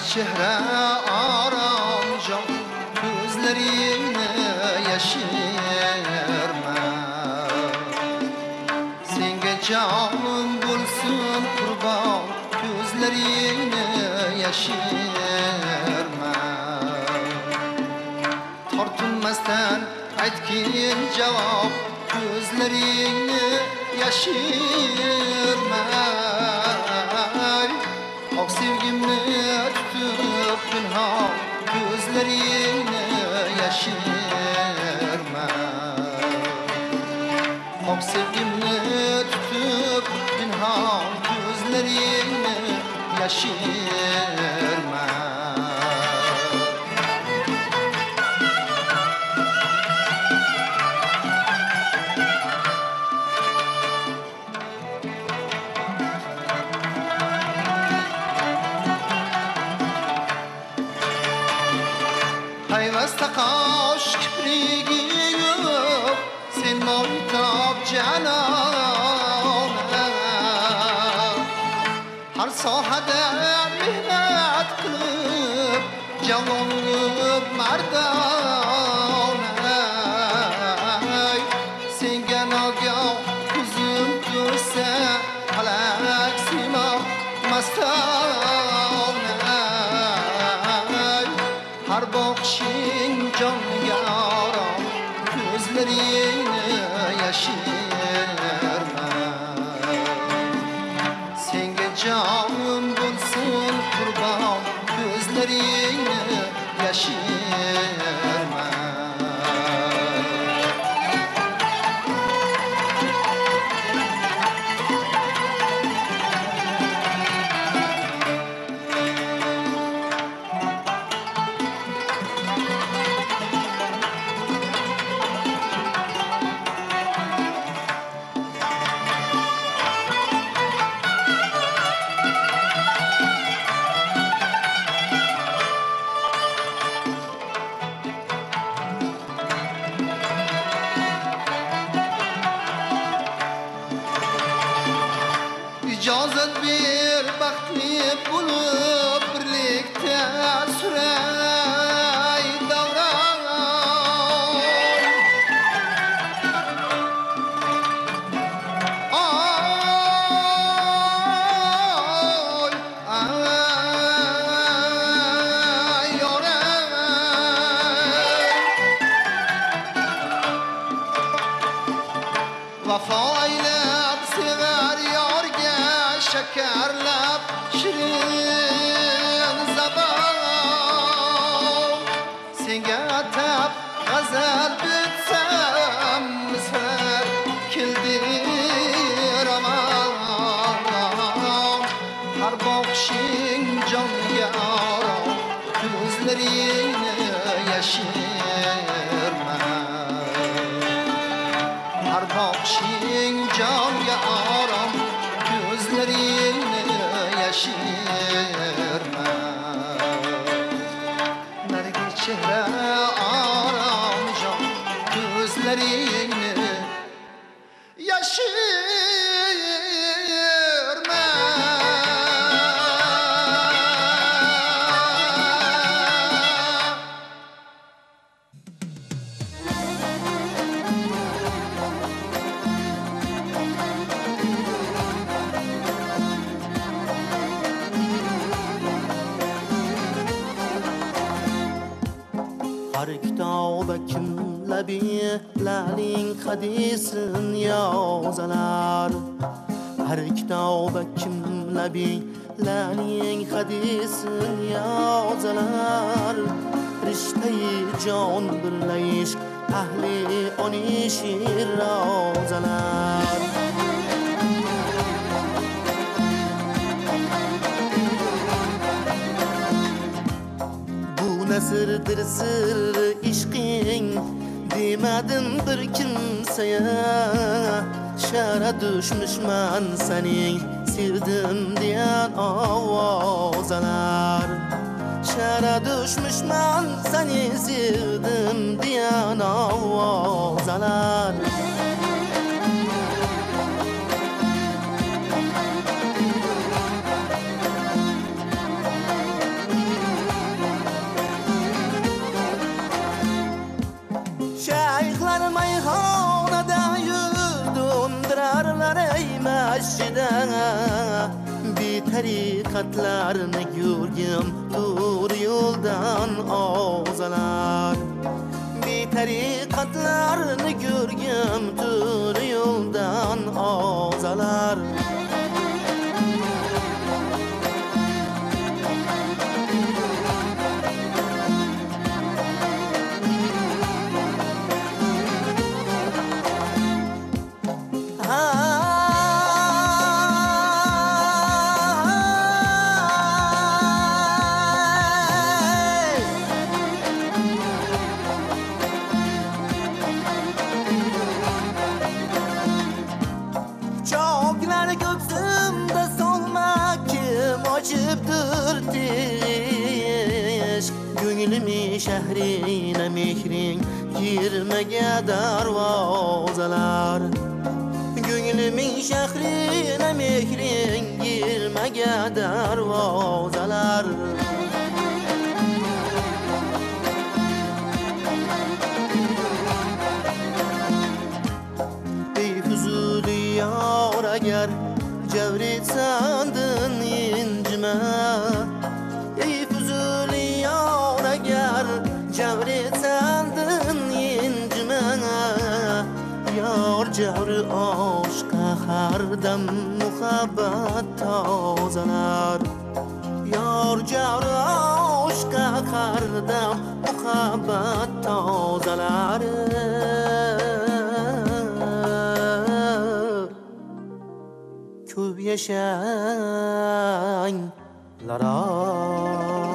chehra aram jon ko'zlaringni yashirma senga jonim bo'lsin qurbon ko'zlaringni yashirma tortinmasdan aytgin javob ko'zlaringni yashirma oq sevgimni tutib pinhon ko'zlaringni yashirma oq sevgimni tutib pinhon ko'zlaringni yashirma Hayvasta qosh kiprigi yo'q sen moytob janona har sohada mehnat qilib javonib mardona senga nogoh ko'zim ko'rsa halak simoq mastona har boqishing jonga orom ko'zlaringni yashirma senga jonim bo'lsin qurbon ko'zlaringni yashirma ijozat ber baxtli bo'lib birlikda suray davron vafo aylab sevar yorga shakarlab shirin zabon senga atab g'azal bitsam misrar keldi ramon har boqishing jonga orom ko'zlaringni yashirma har boqishing jonga orom ko'zlaringni yashirma narigi chehra orom jon ko'zlaringni yashirma Har kitoba kimlabi laling hadisin yozalar Har kitoba kimlabi laling hadisin yozalar Rishtai jon birlayish ahli oni shir rozalar Nasırdır sır işqing demadin bir kimseye Şara düşmüşman sening sevdim diyen ovozalar Şara düşmüşman seni sevdim diyen ovozalar başida bir tarikatlarını görgüm dur yoldan ozalar bir tarikatlarını görgüm dur yoldan ozalar Çoklar göksümde solmak kim açıptır diş Gönlümü şehrine mehrin girmege darvazalar Gönlümün şehrine mehrin girmege darvazalar Yar agar cevret sandın incime Ey Füzuli yar agar cevret sandın incime Yar cevri aşka hardam muhabbet tazalar Yar cevri aşka hardam muhabbet tazalar Köp yaşaňlara